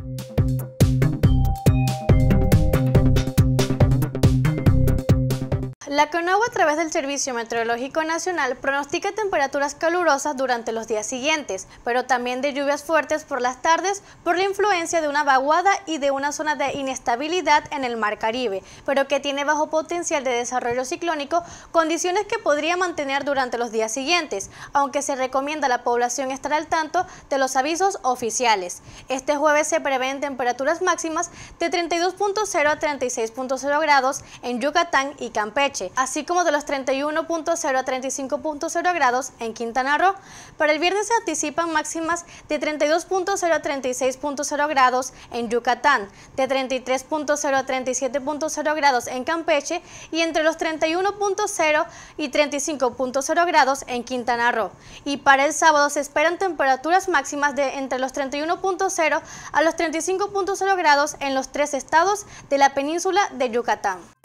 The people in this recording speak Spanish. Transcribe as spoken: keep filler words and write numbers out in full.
La CONAGUA, a través del Servicio Meteorológico Nacional, pronostica temperaturas calurosas durante los días siguientes, pero también de lluvias fuertes por las tardes por la influencia de una vaguada y de una zona de inestabilidad en el Mar Caribe, pero que tiene bajo potencial de desarrollo ciclónico, condiciones que podría mantener durante los días siguientes, aunque se recomienda a la población estar al tanto de los avisos oficiales. Este jueves se prevén temperaturas máximas de treinta y dos punto cero a treinta y seis punto cero grados en Yucatán y Campeche, así como de los treinta y uno punto cero a treinta y cinco punto cero grados en Quintana Roo. Para el viernes se anticipan máximas de treinta y dos punto cero a treinta y seis punto cero grados en Yucatán, de treinta y tres punto cero a treinta y siete punto cero grados en Campeche y entre los treinta y uno punto cero y treinta y cinco punto cero grados en Quintana Roo. Y para el sábado se esperan temperaturas máximas de entre los treinta y uno punto cero a los treinta y cinco punto cero grados en los tres estados de la península de Yucatán.